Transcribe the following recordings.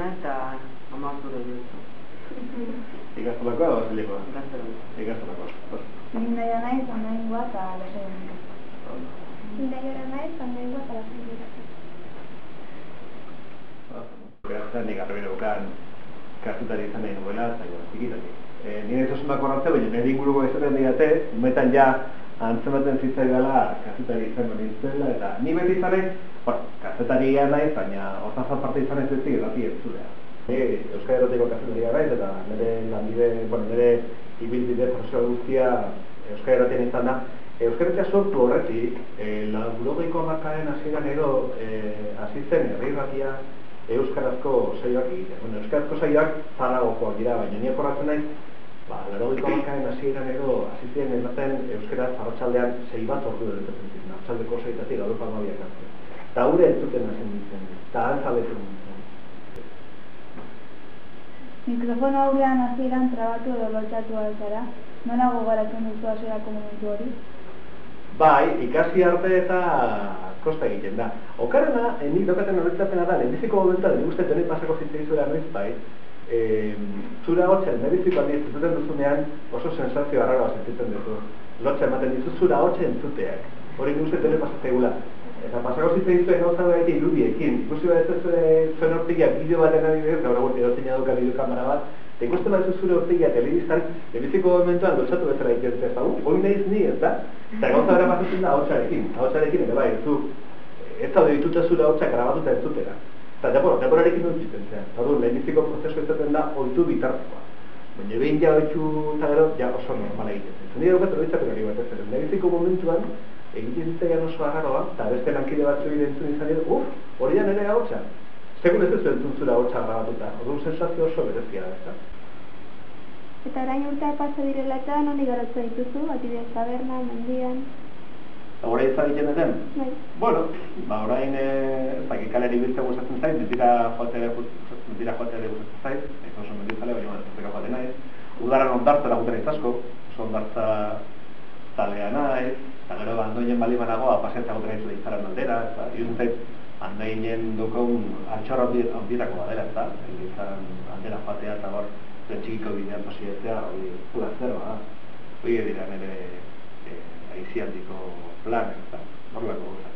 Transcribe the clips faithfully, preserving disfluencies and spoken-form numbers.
zena eta amazure dut. Ikastolakoa edo zilekoa? Ikastolakoa. Ikastolakoa. Nindaia naiz, ondaingoa eta lasai honik. Nindaia naiz, ondaingoa eta lasai honik. Berazten nik arrebera bukan kazetari izan nahi nuela, eta txikitatik. Nire zosunak horretzea, baina nire inguruko izaten digate, umetan ja antzematen zitzaidala kazetari izango nintzela, eta ni beti izan nahi, bueno, kazetaria nahi, baina hortaz aparte izan ez bezik edati entzulea. Euskal Herrotiko kazetaria nahi, eta nire lanbide, bueno, nire ibilbide profesional guztia Euskal Herrotien izan da. Euskal Herritia sortu horretik, laurogeiko hamarkadaren hasieran edo hasi zen herri irratia euskarazko saioak egiten. Bueno, euskarazko saioak zaragokoak dira, baina nire jorratzen naiz, ba, laurogeiko hamarkadaren hasieran edo hasi ziren ematen euskaraz arratsaldean sei bat ordu edo ziren, arratsaldeko seitatik gaueko hamabiak arte. Eta gure entzuten hasten nintzen, eta antzaletzen nintzen. Mikrofono aurrean hasieran trabatu edo lotxatu altzara, nola gogoratzen duzu hasierako momentu hori? Bai, ikasi arte eta kosta egiten da. Okarrena, nik dokaten horretzapena da, lehenbiziko momentuan, nik uste honek pasako zitzaizuela noiz bai, zura hotxen, lehenbiziko aldiz entzuten duzunean oso sensazio arraroa sentitzen duzu. Lotxa ematen dizu zura hotxen entzuteak. Hori nik uste honek pasatzeigula. Eta pasako zitzaizuen gauza da eta irudiekin. Ikusi bat ez zuen hortikia bideo baten adibidez, gaur egun erotzen jaduka bideo kamera bat, eta ikusten bat ez zure hortikia telebiztan, lehenbiziko momentuan lotxatu bezala ikusten ez da, hori nahiz ni, ez da? Eta gauza bera pasatzen da hotxarekin, hotxarekin ere bai, ez du, ez daude dituta zure hotxak grabatuta entzutera. Eta deporarekin dut ziten zean, eta du, lehenbiziko prozesu izaten da ohitu bitartekoa. Baina behin ja ohitu eta gero, ja oso normala egiten zen. Zendira dukat horitzapena hori bat ez zen, lehenbiziko momentuan, egiten zitzaian oso agarroa, eta beste lankide batzu entzun izan dira, uf, hori da nire hotxa. Segun ez ez entzun zure hotxa grabatuta, hori sensazio oso berezia da, ez da? Eta orain urteak pasa direla eta non igarotzen dituzu, adibidez taberna, mendian? Orain izan egiten ezen? Bai. Bueno, ba orain ez dakik kalera ibiltzea gustatzen zait, mentira joatea gustatzen zait, ez oso mendizale, baina ez joaten naiz. Udaran ondartzara guten naiz asko, oso ondartza zalea naiz, eta gero Andoinen bali banagoa paseatza guten naiz leitzaren aldera, eta iruzen zait Andoinen dukaun altxorra handietako badela, eta leitzaren aldera joatea eta hor txikiko bidean pasiatzea, hori plazerba da. Hori dira nire aizialdiko planak, eta horrelako gozak.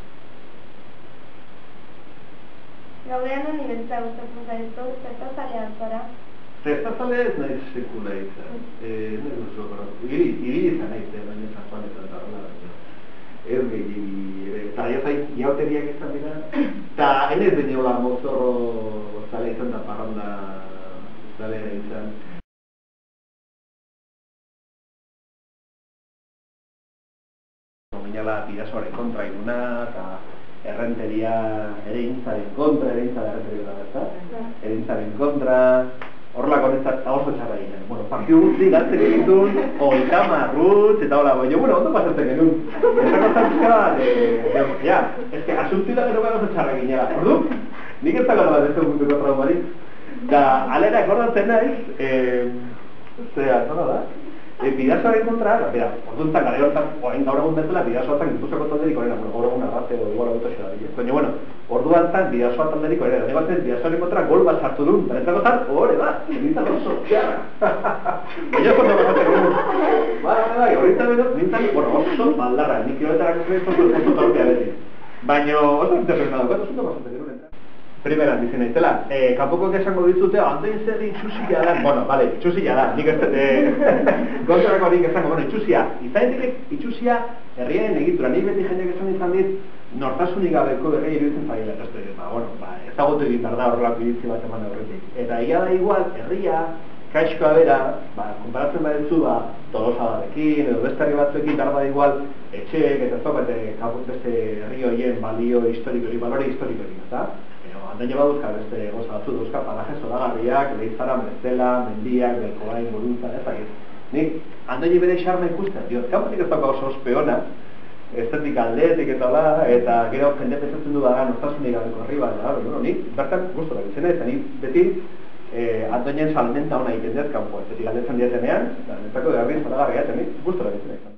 Gaudean honi bentzea gustatzen zaitu, zerta zalea zara? Zerta zalea ez nahi sekula izan. Ez nahi duzu okoratu. Iri izan nahi zen, baina zartuan eta horrela. Ez gehi, eta jauteriak izan dira. Eta enez baina hola mozorro zalea izan da parranda zalea izan. Minala bidasoaren kontra iguna, eta errenteria ere intzaren kontra, ere intzaren errenteria da, ezta? Ere intzaren kontra, horrelako honetzat oso txarra egiten. Bueno, partio guzti galtzen egitun, oita rutz, eta hola, baina, bueno, ondo pasatzen genuen. Eta kontzat pizka bat, ja, ez que asuntu da gero oso txarra ginela. Ordu, nik ez dago bat ez dugutuko traumarik. Eta alera akordatzen naiz, zera, nola da? Bidasoaren kontra, bera, orduentzak gara horretan, gaur egun bezala, bidasoatzen Gipuzkoako talderik horrena, gaur egun arrate o igual autoxe da bile. Baina, bueno, orduantzak bidasoa talderik horrena, nire batzen bidasoaren kontra gol bat sartu duen, eta entzako zan, hori da, nintzen oso, txarra. Baina oso nago zaten gure. Bai, bai, bai, horretan edo, nintzen, bueno, oso baldarra, nik kilometarako zuen oso oso torpea beti. Baina oso nintzen nago, oso nago zaten gure. Primeran dizien naizela, eh, kanpokoek esango dizute, Andoin zer itxusia da, bueno, bale, itxusia da, nik ez dut, kontrako nik esango, bueno, itxusia, izanetik itxusia herriaren egitura, nik beti jendeak esan izan dit, nortasunik gabeko herria iruditzen zaila, ez dut, ba, bueno, ba, ezagutu egin behar da horrelako iritzi bat eman horretik. Eta egia da igual, herria, kaixkoa bera, ba, konparatzen badezu, ba, Tolosa batekin, edo beste herri batzuekin, behar da igual, etxeek, eta ez daukate, beste herri horien balio historikori, balore historikori, eta? Andoin eba duzka beste goza batzu duzka, paraje zoragarriak, Leizara, Merezela, Mendiak, Belkoain, Moruntza, ez dakit. Nik Andoin bere xarma ikusten, diot, kanpotik ez dauka oso ospeona, estetik aldeetik eta la, eta gero jende pesatzen du baga nortasunik gabeko herri bat, da, bueno, nik bertan gustora bizena, eta nik beti Andoinen salmenta hona egiten dut kanpoa, estetik aldetzen diatenean, eta netzako garri zoragarria, eta nik gustora bizena.